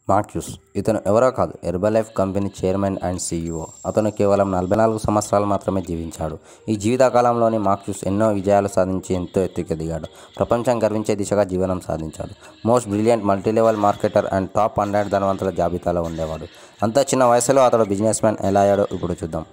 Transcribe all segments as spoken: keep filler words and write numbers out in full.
మార్క్యూస్ ఇతను ఎవరో కాదు, Herbalife company chairman and CEO. అతను కేవలం నలభై నాలుగు సంవత్సరాలు మాత్రమే జీవించాడు. ఈ జీవితకాలంలోని మార్క్యూస్ ఎన్నో విజయాలు సాధించి ఎంతో ఎత్తుకు ఎదిగాడు. ప్రపంచం గర్వించే దిశగా జీవనం సాధించాడు. Most brilliant multilevel marketer and top hundred ధనవంతుల జాబితాలో ఉండేవాడు. అంత చిన్న వయసులో అతడు బిజినెస్ మ్యాన్ ఎలా అయ్యాడో ఇప్పుడు చూద్దాం.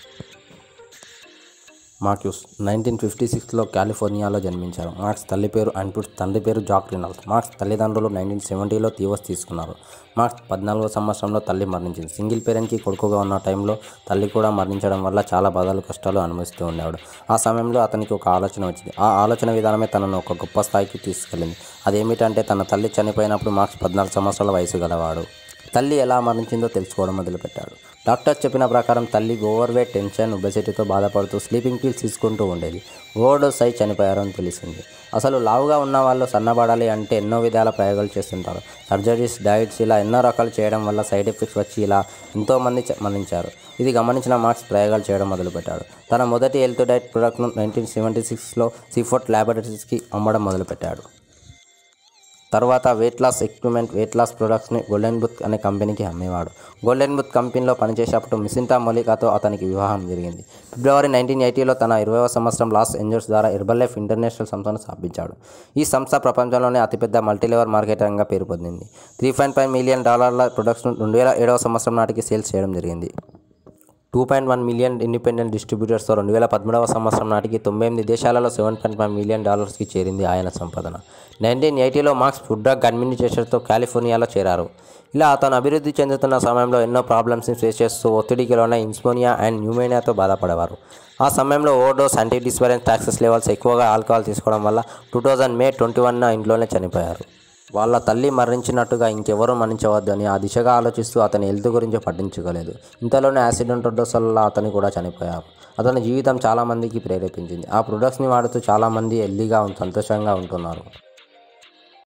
మార్క్యూస్ నైన్టీన్ ఫిఫ్టీ సిక్స్లో కాలిఫోర్నియాలో జన్మించారు. మార్క్స్ తల్లి పేరు అన్పుట్, తండ్రి పేరు జాక్ రినాల్డ్స్. మార్క్స్ తల్లిదండ్రులు నైన్టీన్ సెవెంటీలో తీవస్ తీసుకున్నారు. మార్క్స్ పద్నాలుగో సంవత్సరంలో తల్లి మరణించింది. సింగిల్ పేరెంట్కి కొడుకుగా ఉన్న టైంలో తల్లి కూడా మరణించడం వల్ల చాలా బాధలు కష్టాలు అనుభవిస్తూ ఉండేవాడు. ఆ సమయంలో అతనికి ఒక ఆలోచన వచ్చింది. ఆ ఆలోచన విధానమే తనను ఒక గొప్ప స్థాయికి తీసుకెళ్ళింది. అదేమిటంటే తన తల్లి చనిపోయినప్పుడు మార్క్స్ పద్నాలుగు సంవత్సరాల వయసు గలవాడు. తల్లి ఎలా మరణించిందో తెలుసుకోవడం మొదలుపెట్టాడు. డాక్టర్ చెప్పిన ప్రకారం తల్లి ఓవర్వెయిట్, టెన్షన్, ఒబెసిటీతో బాధపడుతూ స్లీపింగ్ పిల్స్ తీసుకుంటూ ఉండేది. ఓవర్డోస్ అయి చనిపోయారని తెలిసింది. అసలు లావుగా ఉన్న వాళ్ళు సన్నబడాలి అంటే ఎన్నో విధాల ప్రయోగాలు చేస్తుంటారు. సర్జరీస్, డైట్స్ ఇలా ఎన్నో రకాలు చేయడం వల్ల సైడ్ ఎఫెక్ట్స్ వచ్చి ఇలా ఎంతోమంది మరణించారు. ఇది గమనించిన మార్క్స్ ప్రయోగాలు చేయడం మొదలుపెట్టాడు. తన మొదటి హెల్త్ డైట్ ప్రొడక్ట్ను నైన్టీన్ సెవెంటీ సిక్స్లో సీఫోర్ట్ ల్యాబొరేటరీస్కి అమ్మడం మొదలుపెట్టాడు. తర్వాత weight loss equipment, weight loss ప్రొడక్ట్స్ని గోల్డెన్ బుత్ అనే కంపెనీకి అమ్మేవాడు. గోల్డెన్ బుత్ కంపెనీలో పనిచేసేటప్పుడు మిసింటా మొలికాతో అతనికి వివాహం జరిగింది. ఫిబ్రవరి నైన్టీన్ ఎయిటీలో తన ఇరవైవ సంవత్సరం లాస్ ఏంజల్స్ ద్వారా హెర్బలైఫ్ ఇంటర్నేషనల్ సంస్థను స్థాపించాడు. ఈ సంస్థ ప్రపంచంలోనే అతిపెద్ద మల్టీలెవెల్ మార్కెటింగ్గా పేరు పొందింది. త్రీ పాయింట్ ఫైవ్ మిలియన్ డాలర్ల ప్రొడక్ట్స్ను రెండు వేల ఏడవ సంవత్సరం నాటికి సేల్స్ చేయడం జరిగింది. Two point one million independent డిస్ట్రిబ్యూటర్స్తో రెండు వేల పదమూడవ సంవత్సరం నాటికి తొంభై ఎనిమిది దేశాలలో సెవెన్ పాయింట్ ఫైవ్ మిలియన్ డాలర్స్కి చేరింది ఆయన సంపాదన. నైన్టీన్ ఎయిటీలో మార్క్స్ ఫుడ్ డ్రగ్ అడ్మినిస్ట్రేషన్తో కాలిఫోర్నియాలో చేరారు. ఇలా అతను అభివృద్ధి చెందుతున్న సమయంలో ఎన్నో ప్రాబ్లమ్స్ని ఫేస్ చేస్తూ ఒత్తిడికి లోన ఇన్స్మోనియా అండ్ న్యూమోనియాతో బాధపడేవారు. ఆ సమయంలో ఓవర్డోస్, యాంటీడిస్పరెన్స్, టాక్సెస్ లెవెల్స్ ఎక్కువగా ఆల్కహాల్ తీసుకోవడం వల్ల టూ థౌజండ్ మే ట్వంటీ వన్న ఇంట్లోనే చనిపోయారు. వాళ్ళ తల్లి మరణించినట్టుగా ఇంకెవరూ మరణించవద్దు అని ఆ దిశగా ఆలోచిస్తూ అతని హెల్త్ గురించి పట్టించుకోలేదు. ఇంతలోనే యాక్సిడెంట్ డోస్ వల్ల అతను కూడా చనిపోయారు. అతని జీవితం చాలామందికి ప్రేరేపించింది. ఆ ప్రొడక్ట్స్ని వాడుతూ చాలామంది హెల్తీగా సంతోషంగా ఉంటున్నారు.